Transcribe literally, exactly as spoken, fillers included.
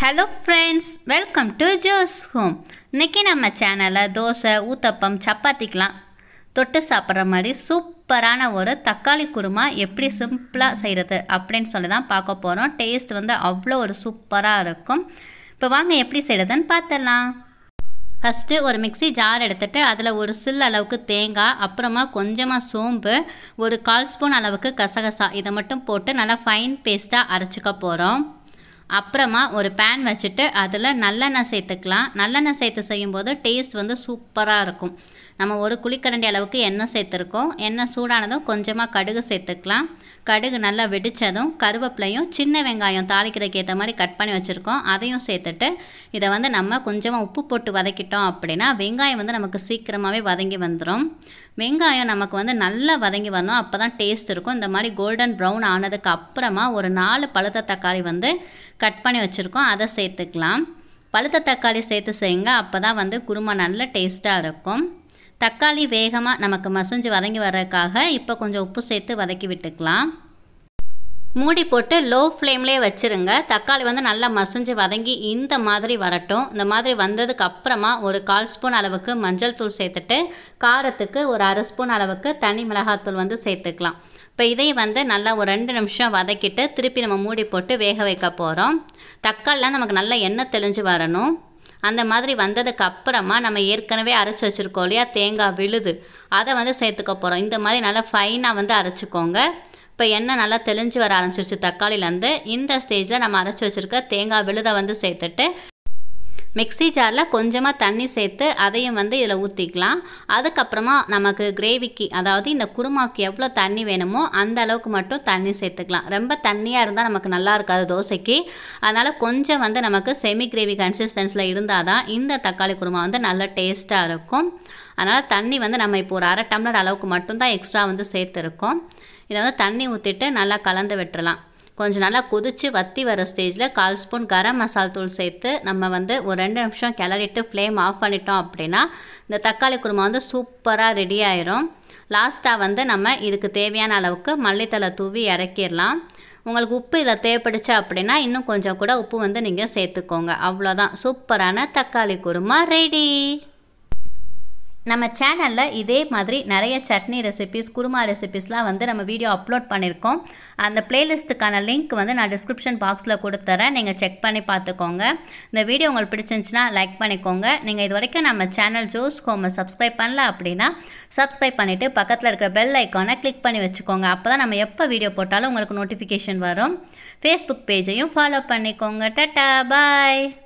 Hello friends, welcome to Joe's Home. இன்னைக்கு நம்ம சேனல்ல தோசை, ஊத்தப்பம், சப்பாத்திக்கலாம் தொட்டு சாப்பிட்ற மாதிரி சூப்பரான ஒரு தக்காளி குருமா எப்படி சிம்பிளா செய்யறது அப்படினு சொல்லி தான் பார்க்க போறோம். டேஸ்ட் வந்து அவ்வளோ ஒரு சூப்பரா இருக்கும். இப்போ வாங்க எப்படி செய்யறதுன்னு பார்த்தலாம். ஃபர்ஸ்ட் ஒரு மிக்ஸி ஜார் எடுத்துட்டு அதில் ஒரு சில் அளவுக்கு தேங்காய், அப்புறமா கொஞ்சமாக சோம்பு, ஒரு கால் ஸ்பூன் அளவுக்கு கசகசா இதை மட்டும் போட்டு நல்லா ஃபைன் பேஸ்ட்டாக அரைச்சிக்க போகிறோம். அப்புறமா ஒரு பேன் வச்சுட்டு அதில் நல்லெண்ணெய் சேர்த்துக்கலாம். நல்லெண்ணெய் சேர்த்து செய்யும்போது டேஸ்ட் வந்து சூப்பராக இருக்கும். நம்ம ஒரு குழிக்கரண்டி அளவுக்கு எண்ணெய் சேர்த்துருக்கோம். எண்ணெய் சூடானதும் கொஞ்சமாக கடுகு சேர்த்துக்கலாம். கடுகு நல்லா வெடித்ததும் கருவேப்பிலையும் சின்ன வெங்காயம் தாளிக்கிறதுக்கு ஏற்ற மாதிரி கட் பண்ணி வச்சுருக்கோம் அதையும் சேர்த்துட்டு இதை வந்து நம்ம கொஞ்சமாக உப்பு போட்டு வதக்கிட்டோம் அப்படின்னா வெங்காயம் வந்து நமக்கு சீக்கிரமாகவே வதங்கி வந்துடும். வெங்காயம் நமக்கு வந்து நல்லா வதங்கி வரணும், அப்போ தான் டேஸ்ட் இருக்கும். இந்த மாதிரி கோல்டன் ப்ரௌன் ஆனதுக்கு அப்புறமா ஒரு நாலு பழுத்த தக்காளி வந்து கட் பண்ணி வச்சுருக்கோம் அதை சேர்த்துக்கலாம். பழுத்த தக்காளி சேர்த்து செய்யுங்க, அப்போ தான் வந்து குருமா நல்ல டேஸ்ட்டாக இருக்கும். தக்காளி வேகமாக நமக்கு மசிஞ்சு வதங்கி வர்றதுக்காக இப்போ கொஞ்சம் உப்பு சேர்த்து வதக்கி விட்டுக்கலாம். மூடி போட்டு லோ ஃப்ளேம்லேயே வச்சுருங்க. தக்காளி வந்து நல்லா மசிஞ்சு வதங்கி இந்த மாதிரி வரட்டும். இந்த மாதிரி வந்ததுக்கு அப்புறமா ஒரு கால் ஸ்பூன் அளவுக்கு மஞ்சள் தூள் சேர்த்துட்டு காரத்துக்கு ஒரு அரை ஸ்பூன் அளவுக்கு தனி மிளகாத்தூள் வந்து சேர்த்துக்கலாம். இப்போ இதையும் வந்து நல்லா ஒரு ரெண்டு நிமிஷம் வதக்கிட்டு திருப்பி நம்ம மூடி போட்டு வேக வைக்க போகிறோம். தக்காளிலாம் நமக்கு நல்லா எண்ணெய் தெளிஞ்சு வரணும். அந்த மாதிரி வந்ததுக்கு அப்புறமா நம்ம ஏற்கனவே அரைச்சி வச்சுருக்கோம் இல்லையா தேங்காய் விழுது, அதை வந்து சேர்த்துக்க போகிறோம். இந்த மாதிரி நல்லா ஃபைனாக வந்து அரைச்சிக்கோங்க. இப்போ எண்ணெய் நல்லா தெளிஞ்சு வர ஆரம்பிச்சிருச்சு தக்காளிலேருந்து. இந்த ஸ்டேஜில் நம்ம அரைச்சி வச்சுருக்க தேங்காய் விழுதை வந்து சேர்த்துட்டு மிக்ஸி ஜாரில் கொஞ்சமாக தண்ணி சேர்த்து அதையும் வந்து இதில் ஊற்றிக்கலாம். அதுக்கப்புறமா நமக்கு கிரேவிக்கு அதாவது இந்த குருமாவுக்கு எவ்வளோ தண்ணி வேணுமோ அந்த அளவுக்கு மட்டும் தண்ணி சேர்த்துக்கலாம். ரொம்ப தண்ணியாக இருந்தால் நமக்கு நல்லா இருக்காது தோசைக்கு. அதனால் கொஞ்சம் வந்து நமக்கு செமி கிரேவி கன்சிஸ்டன்ஸில் இருந்தால் தான் இந்த தக்காளி குருமா வந்து நல்ல டேஸ்ட்டாக இருக்கும். அதனால் தண்ணி வந்து நம்ம இப்போ ஒரு அரை டம்ளர் அளவுக்கு மட்டும்தான் எக்ஸ்ட்ரா வந்து சேர்த்துருக்கோம். இதை வந்து தண்ணி ஊற்றிட்டு நல்லா கலந்து விட்டுறலாம். கொஞ்சம் நல்லா கொதித்து வற்றி வர ஸ்டேஜில் கால் ஸ்பூன் கரம் மசால் தூள் சேர்த்து நம்ம வந்து ஒரு ரெண்டு நிமிஷம் கிளறிட்டு ஃப்ளேம் ஆஃப் பண்ணிட்டோம் அப்படின்னா இந்த தக்காளி குருமா வந்து சூப்பராக ரெடி ஆயிரும். லாஸ்ட்டாக வந்து நம்ம இதுக்கு தேவையான அளவுக்கு மல்லித்தலை தூவி இறக்கிடலாம். உங்களுக்கு உப்பு இதில் தேவைப்படுச்சு அப்படின்னா இன்னும் கொஞ்சம் கூட உப்பு வந்து நீங்கள் சேர்த்துக்கோங்க. அவ்வளோதான், சூப்பரான தக்காளி குருமா ரெடி. நம்ம சேனலில் இதே மாதிரி நிறைய சட்னி ரெசிபிஸ், குருமா ரெசிபிஸ்லாம் வந்து நம்ம வீடியோ அப்லோட் பண்ணியிருக்கோம். அந்த பிளேலிஸ்ட்டுக்கான லிங்க் வந்து நான் டிஸ்கிரிப்ஷன் பாக்ஸில் கொடுத்துறேன், நீங்கள் செக் பண்ணி பார்த்துக்கோங்க. இந்த வீடியோ உங்களுக்கு பிடிச்சிருந்துச்சுன்னா லைக் பண்ணிக்கோங்க. நீங்கள் இது வரைக்கும் நம்ம சேனல் ஜோஸ் ஹோமை சப்ஸ்கிரைப் பண்ணல அப்படின்னா சப்ஸ்கிரைப் பண்ணிவிட்டு பக்கத்தில் இருக்கிற பெல் ஐக்கானை கிளிக் பண்ணி வச்சுக்கோங்க. அப்போ தான் நம்ம எப்போ வீடியோ போட்டாலும் உங்களுக்கு நோட்டிஃபிகேஷன் வரும். ஃபேஸ்புக் பேஜையும் ஃபாலோ பண்ணிக்கோங்க. டாடா, பாய்.